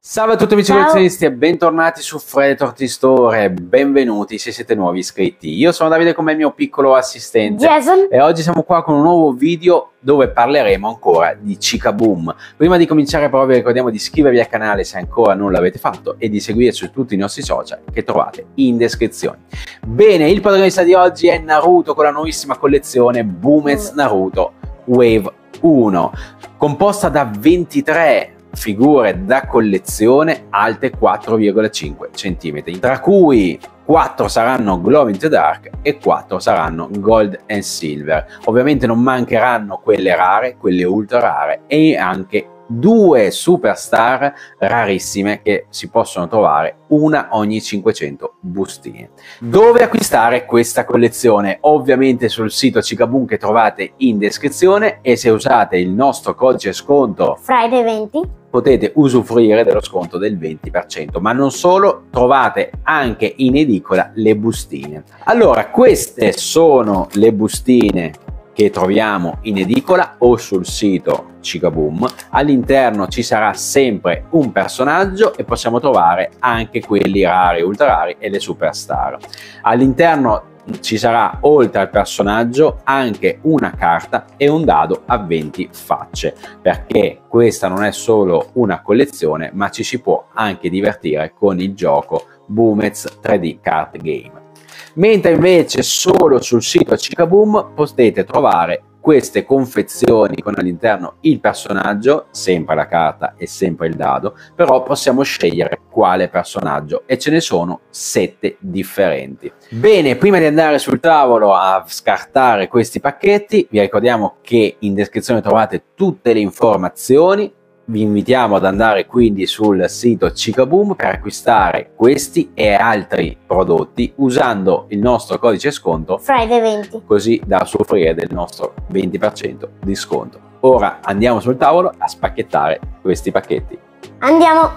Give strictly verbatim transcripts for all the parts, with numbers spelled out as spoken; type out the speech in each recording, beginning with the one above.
Salve a tutti amici collezionisti e bentornati su Fred Torti Store, benvenuti se siete nuovi iscritti. Io sono Davide come il mio piccolo assistente Jason. E oggi siamo qua con un nuovo video dove parleremo ancora di Cicaboom. Prima di cominciare però vi ricordiamo di iscrivervi al canale se ancora non l'avete fatto e di seguirci su tutti i nostri social che trovate in descrizione. Bene, il protagonista di oggi è Naruto con la nuovissima collezione Boometz Naruto Wave uno, composta da ventitré figure da collezione alte quattro virgola cinque centimetri, tra cui quattro saranno Glow in the Dark e quattro saranno Gold and Silver. Ovviamente non mancheranno quelle rare, quelle ultra rare e anche due superstar rarissime che si possono trovare una ogni cinquecento bustine. Dove acquistare questa collezione? Ovviamente sul sito Cicaboom che trovate in descrizione, e se usate il nostro codice sconto Friday venti potete usufruire dello sconto del venti per cento, ma non solo, trovate anche in edicola le bustine. Allora, queste sono le bustine che troviamo in edicola o sul sito Cicaboom. All'interno ci sarà sempre un personaggio e possiamo trovare anche quelli rari, ultra rari e le superstar. All'interno ci sarà, oltre al personaggio, anche una carta e un dado a venti facce, perché questa non è solo una collezione ma ci si può anche divertire con il gioco Boometz tre D Card Game. Mentre invece solo sul sito Cicaboom potete trovare queste confezioni con all'interno il personaggio, sempre la carta e sempre il dado, però possiamo scegliere quale personaggio e ce ne sono sette differenti. Bene, prima di andare sul tavolo a scartare questi pacchetti, vi ricordiamo che in descrizione trovate tutte le informazioni. Vi invitiamo ad andare quindi sul sito Cicaboom per acquistare questi e altri prodotti usando il nostro codice sconto Friday venti, così da soffrire del nostro venti per cento di sconto. Ora andiamo sul tavolo a spacchettare questi pacchetti. Andiamo!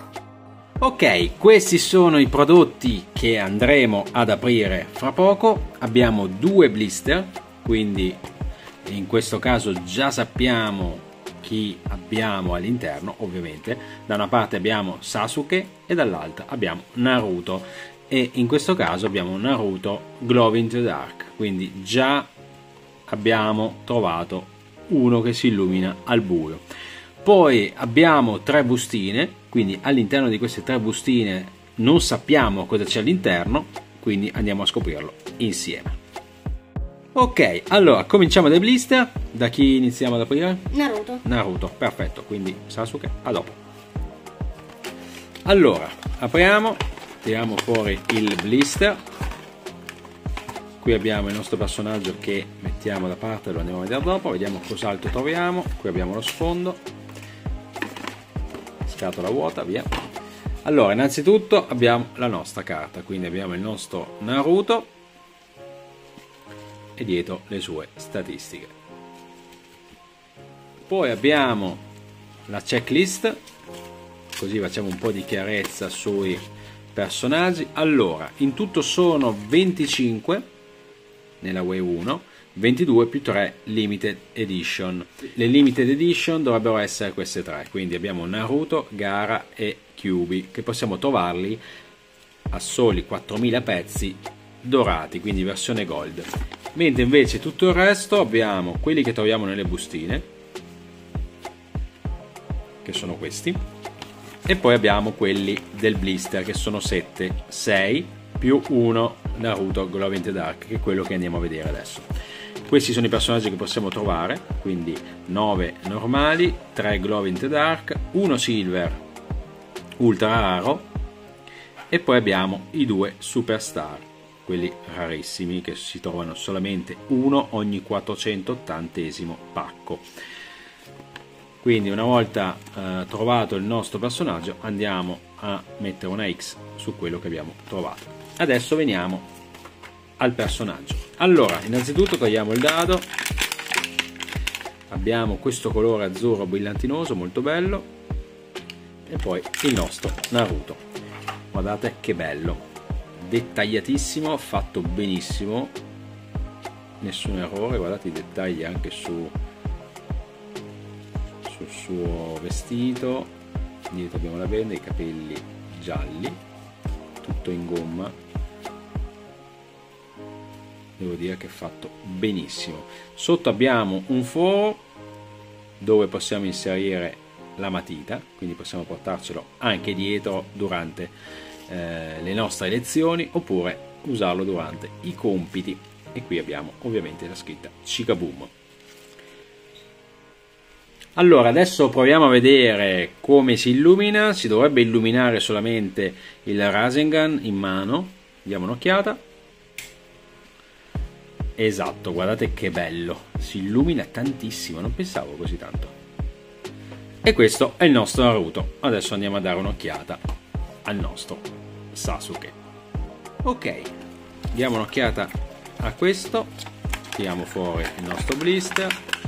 Ok, questi sono i prodotti che andremo ad aprire fra poco. Abbiamo due blister, quindi in questo caso già sappiamo chi abbiamo all'interno. Ovviamente da una parte abbiamo Sasuke e dall'altra abbiamo Naruto, e in questo caso abbiamo Naruto Glow in the Dark, quindi già abbiamo trovato uno che si illumina al buio. Poi abbiamo tre bustine, quindi all'interno di queste tre bustine non sappiamo cosa c'è all'interno, quindi andiamo a scoprirlo insieme. Ok, allora cominciamo dai blister. Da chi iniziamo ad aprire? Naruto. Naruto, perfetto, quindi Sasuke, a dopo. Allora, apriamo, tiriamo fuori il blister. Qui abbiamo il nostro personaggio che mettiamo da parte, lo andiamo a vedere dopo, vediamo cos'altro troviamo. Qui abbiamo lo sfondo, scatola vuota, via. Allora, innanzitutto abbiamo la nostra carta, quindi abbiamo il nostro Naruto e dietro le sue statistiche. Poi abbiamo la checklist, così facciamo un po' di chiarezza sui personaggi. Allora, in tutto sono venticinque nella Wave uno, ventidue più tre limited edition. Le limited edition dovrebbero essere queste tre, quindi abbiamo Naruto, Gaara e Kyuubi, che possiamo trovarli a soli quattromila pezzi dorati, quindi versione gold. Mentre invece tutto il resto abbiamo quelli che troviamo nelle bustine, che sono questi, e poi abbiamo quelli del blister che sono sette, sei più uno Naruto Glow in the Dark, che è quello che andiamo a vedere adesso. Questi sono i personaggi che possiamo trovare, quindi nove normali, tre Glow in the Dark, uno Silver ultra raro e poi abbiamo i due superstar, quelli rarissimi che si trovano solamente uno ogni quattrocentottantesimo pacco. Quindi una volta eh, trovato il nostro personaggio andiamo a mettere una X su quello che abbiamo trovato. Adesso veniamo al personaggio. Allora, innanzitutto togliamo il dado. Abbiamo questo colore azzurro brillantinoso molto bello e poi il nostro Naruto. Guardate che bello, dettagliatissimo, fatto benissimo, nessun errore. Guardate i dettagli anche su sul suo vestito, dietro abbiamo la benda, i capelli gialli, tutto in gomma, devo dire che è fatto benissimo. Sotto abbiamo un foro dove possiamo inserire la matita, quindi possiamo portarcelo anche dietro durante eh, le nostre lezioni oppure usarlo durante i compiti. E qui abbiamo ovviamente la scritta Cicaboom. Allora adesso proviamo a vedere come si illumina. Si dovrebbe illuminare solamente il Rasengan in mano, diamo un'occhiata. Esatto, guardate che bello, si illumina tantissimo, non pensavo così tanto. E questo è il nostro Naruto. Adesso andiamo a dare un'occhiata al nostro Sasuke. Ok, diamo un'occhiata a questo, tiriamo fuori il nostro blister,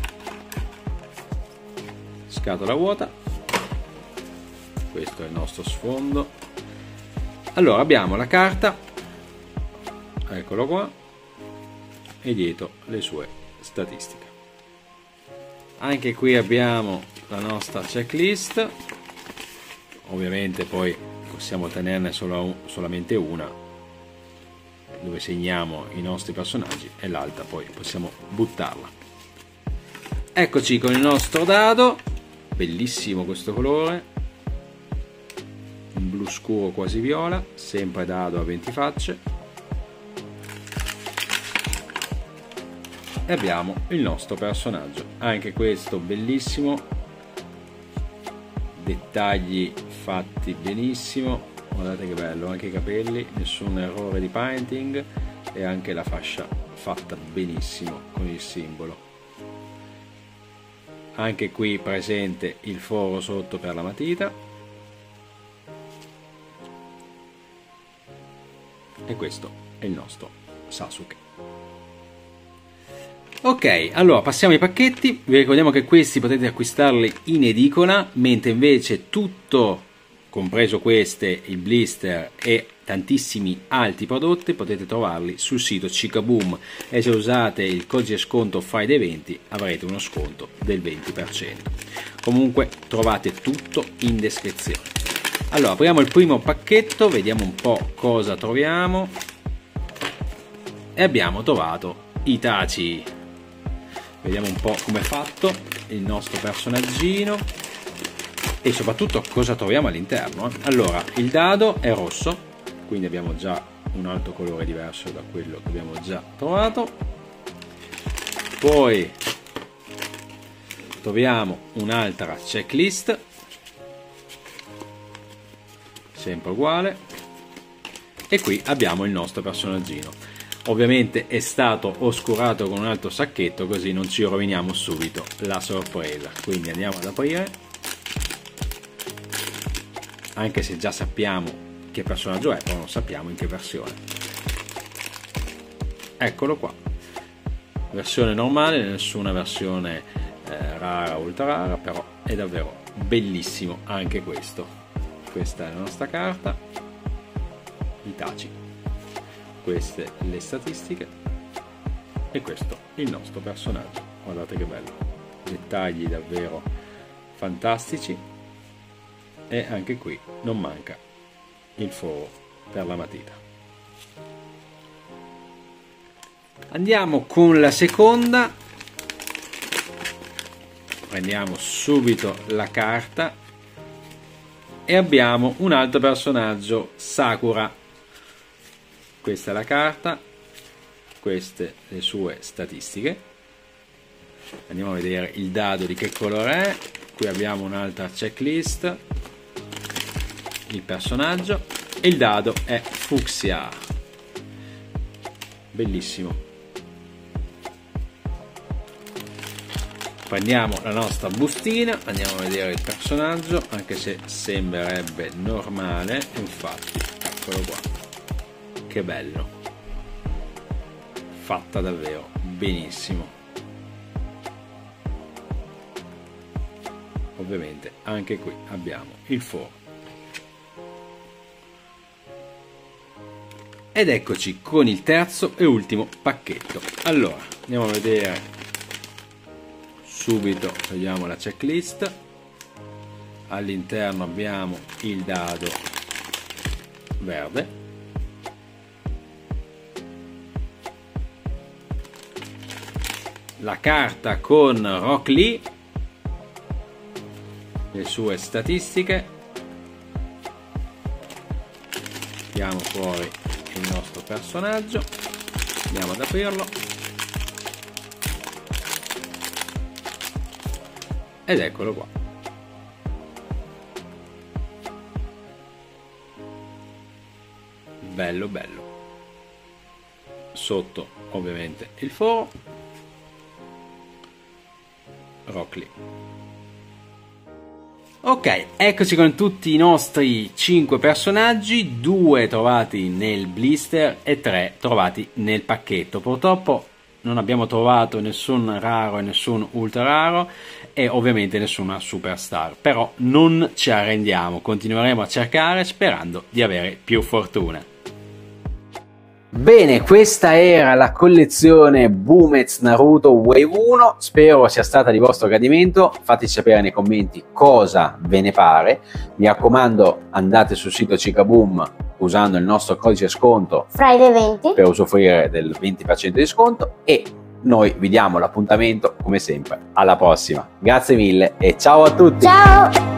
scatola vuota, questo è il nostro sfondo. Allora abbiamo la carta, eccolo qua, e dietro le sue statistiche. Anche qui abbiamo la nostra checklist, ovviamente poi possiamo tenerne solo, solamente una dove segniamo i nostri personaggi e l'altra poi possiamo buttarla. Eccoci con il nostro dado, bellissimo questo colore, un blu scuro quasi viola, sempre dado a venti facce, e abbiamo il nostro personaggio, anche questo bellissimo, dettagli fatti benissimo, guardate che bello, anche i capelli, nessun errore di painting e anche la fascia fatta benissimo con il simbolo. Anche qui presente il foro sotto per la matita e questo è il nostro Sasuke. Ok, allora passiamo ai pacchetti. Vi ricordiamo che questi potete acquistarli in edicola, mentre invece tutto, compreso queste, il blister e tantissimi altri prodotti, potete trovarli sul sito Cicaboom, e se usate il codice sconto Friday venti avrete uno sconto del venti per cento. Comunque trovate tutto in descrizione. Allora apriamo il primo pacchetto, vediamo un po' cosa troviamo, e abbiamo trovato Itachi. Vediamo un po' come è fatto il nostro personaggino e soprattutto cosa troviamo all'interno. Allora, il dado è rosso, quindi abbiamo già un altro colore diverso da quello che abbiamo già trovato. Poi troviamo un'altra checklist, sempre uguale, e qui abbiamo il nostro personaggino. Ovviamente è stato oscurato con un altro sacchetto, così non ci roviniamo subito la sorpresa. Quindi andiamo ad aprire, anche se già sappiamo che personaggio è, però non sappiamo in che versione. Eccolo qua, versione normale, nessuna versione eh, rara o ultra rara, però è davvero bellissimo anche questo. Questa è la nostra carta Itachi, queste le statistiche e questo il nostro personaggio. Guardate che bello, dettagli davvero fantastici, e anche qui non manca il foro per la matita. Andiamo con la seconda, prendiamo subito la carta e abbiamo un altro personaggio, Sakura. Questa è la carta, queste le sue statistiche. Andiamo a vedere il dado di che colore è. Qui abbiamo un'altra checklist, il personaggio, e il dado è fucsia. Bellissimo. Prendiamo la nostra bustina, andiamo a vedere il personaggio, anche se sembrerebbe normale, infatti eccolo qua. Che bello, fatta davvero benissimo. Ovviamente anche qui abbiamo il foro. Ed eccoci con il terzo e ultimo pacchetto. Allora andiamo a vedere subito, togliamo la checklist. all'interno abbiamo il dado verde, la carta con Rock Lee, le sue statistiche, tiriamo fuori il nostro personaggio, andiamo ad aprirlo ed eccolo qua. Bello bello. Sotto ovviamente il foro Rock Lee. Ok, eccoci con tutti i nostri cinque personaggi, due trovati nel blister e tre trovati nel pacchetto. Purtroppo non abbiamo trovato nessun raro e nessun ultra raro e ovviamente nessuna superstar, però non ci arrendiamo, continueremo a cercare sperando di avere più fortuna. Bene, questa era la collezione Bumez Naruto Wave uno, spero sia stata di vostro gradimento, fateci sapere nei commenti cosa ve ne pare, mi raccomando andate sul sito Cicaboom usando il nostro codice sconto Friday venti per usufruire del venti per cento di sconto e noi vi diamo l'appuntamento come sempre alla prossima, grazie mille e ciao a tutti! Ciao!